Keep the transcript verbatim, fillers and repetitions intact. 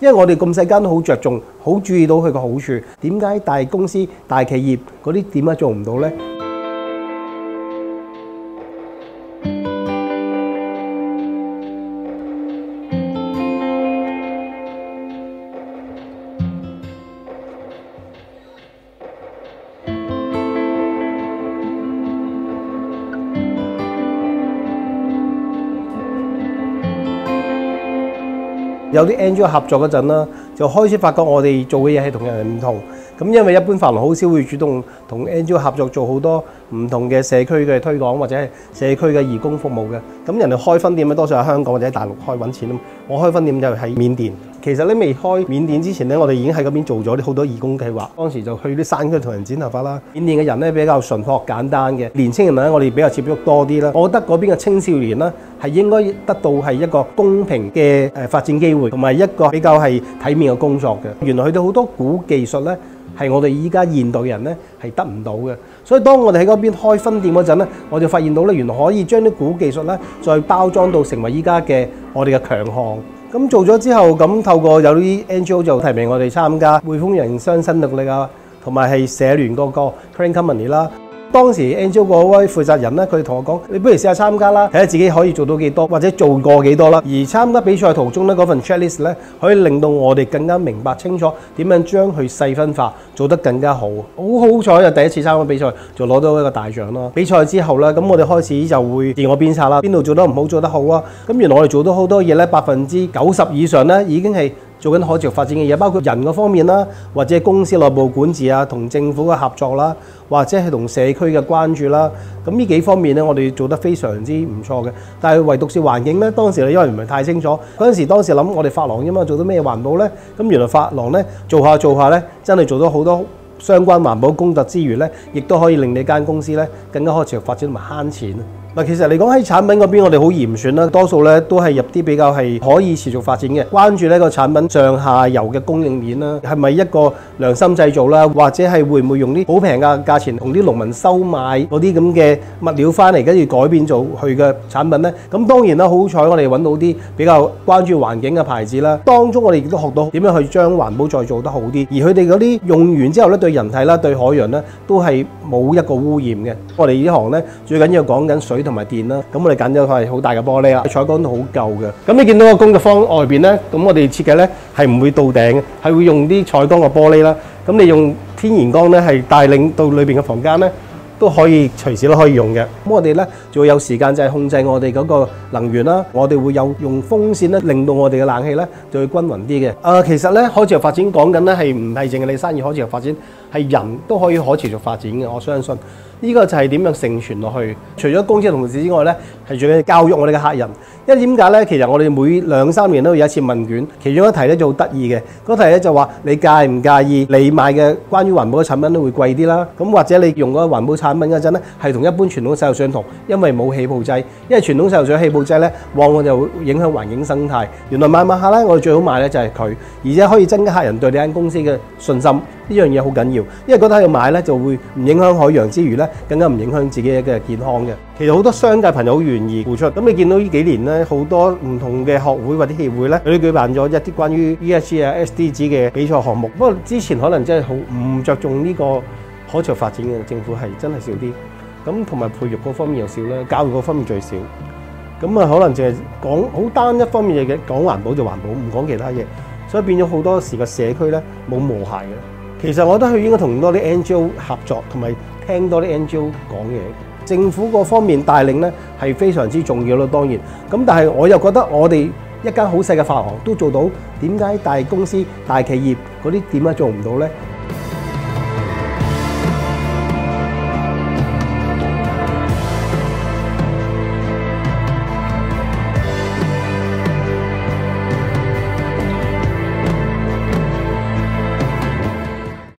因為我哋咁細間都好着重，好注意到佢個好處。點解大公司、大企業嗰啲點解做唔到呢？有啲 N G O 合作嗰陣啦，就開始發覺我哋做嘅嘢係同人哋唔同。咁因為一般法郎好少會主動同 N G O 合作做好多唔同嘅社區嘅推廣或者係社區嘅義工服務嘅。咁人哋開分店咧，多數喺香港或者喺大陸開揾錢啊。我開分店就喺緬甸。其實咧未開緬甸之前咧，我哋已經喺嗰邊做咗啲好多義工計劃。當時就去啲山區同人剪頭髮啦。緬甸嘅人咧比較淳樸簡單嘅，年輕人咧我哋比較接觸多啲啦。我覺得嗰邊嘅青少年咧係應該得到係一個公平嘅誒發展機會，同埋一個比較係體面嘅工作嘅。原來佢哋好多古技術咧係我哋依家現代人咧係得唔到嘅。所以當我哋喺嗰邊開分店嗰陣咧，我就發現到咧原來可以將啲古技術咧再包裝到成為依家嘅我哋嘅強項。咁做咗之後，咁透過有啲 N G O 就提名我哋參加匯豐營商新力力啊，同埋係社聯嗰個 Credit Company 啦。當時 N G O 嗰位負責人咧，佢同我講：你不如試下參加啦，睇下自己可以做到幾多，或者做過幾多啦。而參加比賽途中咧，嗰份 checklist 咧，可以令到我哋更加明白清楚點樣將佢細分化，做得更加好。好好彩就第一次參加比賽，就攞到一個大獎咯。比賽之後咧，咁我哋開始就會自我鞭策啦，邊度做得唔好，做得好啊。咁原來我哋做到好多嘢咧，百分之九十以上咧已經係做緊可持續發展嘅嘢，包括人嗰方面啦，或者公司內部管治啊，同政府嘅合作啦，或者係同社區嘅關注啦。咁呢幾方面咧，我哋做得非常之唔錯嘅。但係唯獨是環境咧，當時咧因為唔係太清楚，嗰陣時當時諗我哋法郎啫嘛，做到咩環保咧？咁原來法郎咧做下做下咧，真係做到好多相關環保工作之餘咧，亦都可以令你間公司咧更加可持續發展同埋慳錢。嗱，其實嚟講喺產品嗰邊，我哋好嚴選啦，多數咧都係入啲比較係可以持續發展嘅，關注呢個產品上下游嘅供應鏈啦，係咪一個良心製造啦，或者係會唔會用啲好平嘅價錢同啲農民收買嗰啲咁嘅物料翻嚟，跟住改變做佢嘅產品咧？咁當然啦，好彩我哋揾到啲比較關注環境嘅牌子啦，當中我哋亦都學到點樣去將環保再做得好啲，而佢哋嗰啲用完之後咧，對人體啦、對海洋咧都係冇一個污染嘅。我哋呢行咧最緊要講緊水同埋電啦，咁我哋揀咗塊好大嘅玻璃啦，採光都好夠嘅。咁你見到個工作坊外邊咧，咁我哋設計咧係唔會到頂嘅，係會用啲採光嘅玻璃啦。咁你用天然光咧，係帶領到裏邊嘅房間咧都可以隨時都可以用嘅。咁我哋咧就會有時間就係控制我哋嗰個能源啦。我哋會有用風扇咧，令到我哋嘅冷氣咧就會均勻啲嘅。誒、呃，其實咧可持續發展講緊咧係唔係淨係你生意可持續發展，係人都可以可持續發展嘅。我相信。呢個就係點樣承傳落去？除咗公司嘅同事之外咧，係最緊要教育我哋嘅客人。因為點解咧？其實我哋每兩三年都會有一次問卷，其中一題咧就好得意嘅。嗰題咧就話你介唔介意你買嘅關於環保嘅產品都會貴啲啦？咁或者你用嗰個環保產品嗰陣咧，係同一般傳統洗頭水同，因為冇氣泡劑。因為傳統洗頭水氣泡劑咧，往往就會影響環境生態。原來買買下咧，我哋最好買咧就係佢，而且可以增加客人對你間公司嘅信心。呢樣嘢好緊要，因為覺得喺度買咧就會唔影響海洋之餘咧，更加唔影響自己嘅健康嘅。其實好多商界朋友好願意付出。咁你見到呢幾年咧，好多唔同嘅學會或者協會咧，佢都舉辦咗一啲關於 E S G 啊、S D G 嘅比賽項目。不過之前可能真係好唔着重呢個可持續發展嘅，政府係真係少啲。咁同埋培育嗰方面又少啦，教育嗰方面最少。咁啊，可能淨係講好單一方面嘅，講環保就環保，唔講其他嘢，所以變咗好多時個社區咧冇和諧嘅。其實我覺得佢應該同多啲 N G O 合作，同埋聽多啲 N G O 講嘢。政府嗰方面帶領咧係非常之重要咯，當然。咁但係我又覺得我哋一間好細嘅發行都做到，點解大公司、大企業嗰啲點解做唔到咧？